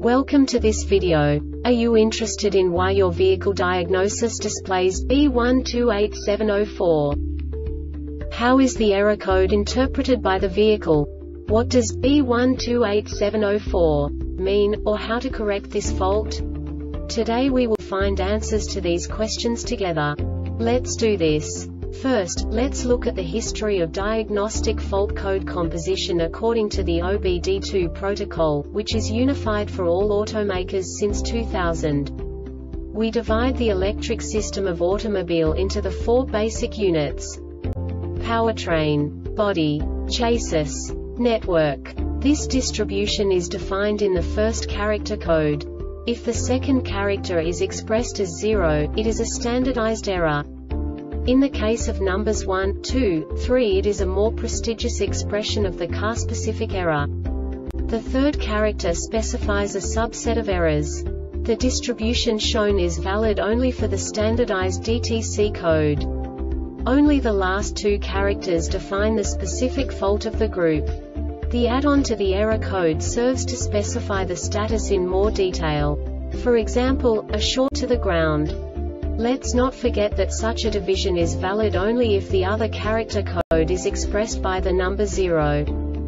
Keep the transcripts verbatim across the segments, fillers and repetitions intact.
Welcome to this video. Are you interested in why your vehicle diagnosis displays B one two eight seven zero four? How is the error code interpreted by the vehicle? What does B one two eight seven zero four mean, or how to correct this fault? Today we will find answers to these questions together. Let's do this. First, let's look at the history of diagnostic fault code composition according to the O B D two protocol, which is unified for all automakers since two thousand. We divide the electric system of automobile into the four basic units: powertrain, body, chassis, network. This distribution is defined in the first character code. If the second character is expressed as zero, it is a standardized error. In the case of numbers one, two, three, it is a more prestigious expression of the car-specific error. The third character specifies a subset of errors. The distribution shown is valid only for the standardized D T C code. Only the last two characters define the specific fault of the group. The add-on to the error code serves to specify the status in more detail. For example, a short to the ground. Let's not forget that such a division is valid only if the other character code is expressed by the number zero.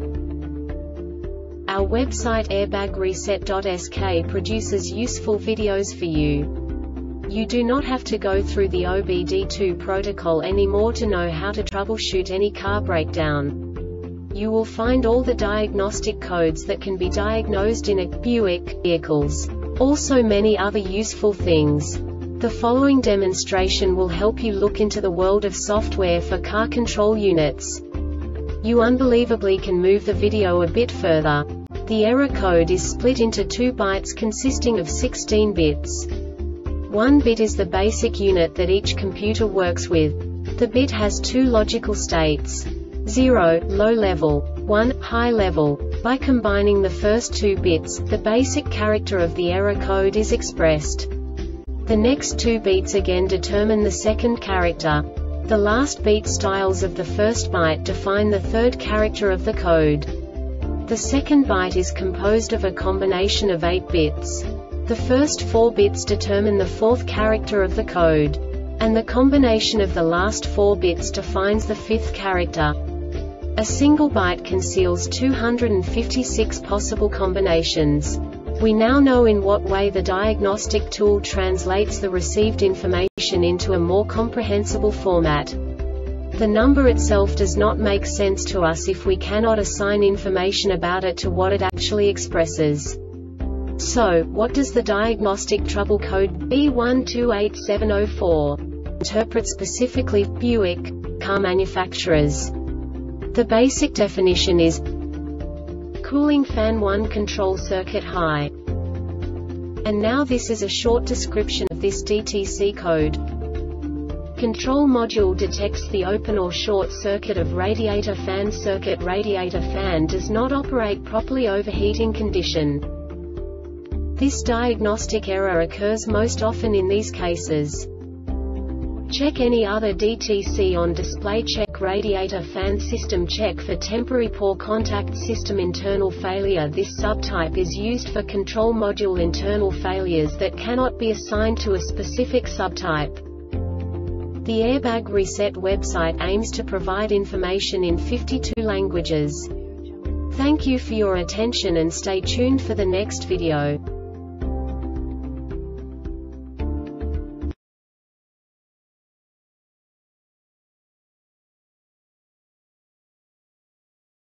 Our website airbag reset dot S K produces useful videos for you. You do not have to go through the O B D two protocol anymore to know how to troubleshoot any car breakdown. You will find all the diagnostic codes that can be diagnosed in a Buick vehicles. Also many other useful things. The following demonstration will help you look into the world of software for car control units. You unbelievably can move the video a bit further. The error code is split into two bytes consisting of sixteen bits. One bit is the basic unit that each computer works with. The bit has two logical states: zero, low level, one, high level. By combining the first two bits, the basic character of the error code is expressed. The next two beats again determine the second character. The last beat styles of the first byte define the third character of the code. The second byte is composed of a combination of eight bits. The first four bits determine the fourth character of the code. And the combination of the last four bits defines the fifth character. A single byte conceals two hundred fifty-six possible combinations. We now know in what way the diagnostic tool translates the received information into a more comprehensible format. The number itself does not make sense to us if we cannot assign information about it to what it actually expresses. So, what does the diagnostic trouble code B one two eight seven zero four interpret specifically for Buick car manufacturers? The basic definition is cooling fan one control circuit high. And now this is a short description of this D T C code. Control module detects the open or short circuit of radiator fan circuit. Radiator fan does not operate properly. Overheating condition. This diagnostic error occurs most often in these cases. Check any other D T C on display. Check radiator fan system. Check for temporary poor contact system internal failure. This subtype is used for control module internal failures that cannot be assigned to a specific subtype. The Airbag Reset website aims to provide information in fifty-two languages. Thank you for your attention and stay tuned for the next video.